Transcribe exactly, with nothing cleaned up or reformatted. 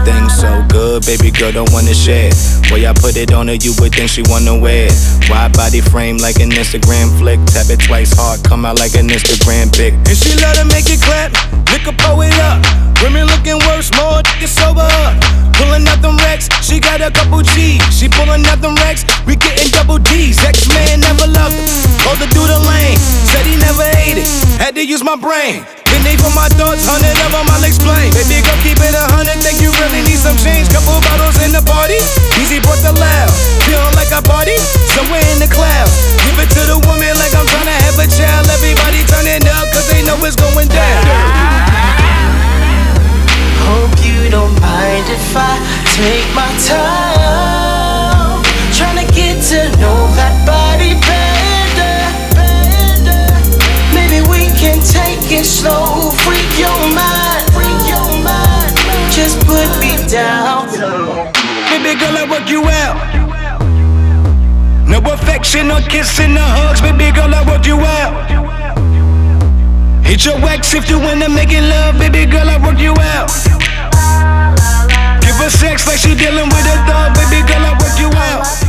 Everything so good, baby girl don't wanna share. Way I put it on her, you would think she wanna wear it. Wide body frame like an Instagram flick. Tap it twice hard, come out like an Instagram pic. And she love to make it clap, lick a pull it up. Women looking worse, more niggas sober up. Pulling out them racks, she got a couple G's. She pulling out them racks, we getting double D's. Ex-man never loved her, told her through the lane. Said he never ate it, had to use my brain. Been for my thoughts, hundred of them I'll explain. Baby girl, keep it a hundred, think you really need some change. Couple bottles in the party, easy brought the loud. Feeling like a party, somewhere in the clouds. Give it to the woman like I'm trying to have a child. Everybody turning up, cause they know it's going down. Hope you don't mind if I take my time, trying to get to know that body better. Maybe we can take it slow, freak your mind, freak your mind. Just put me down. Baby girl, I work you out. No affection or kissing or hugs, baby girl, I work you out. Hit your wax if you wanna make it love, baby girl, I work you out. Give her sex like she dealing with a dog, baby girl, I work you out.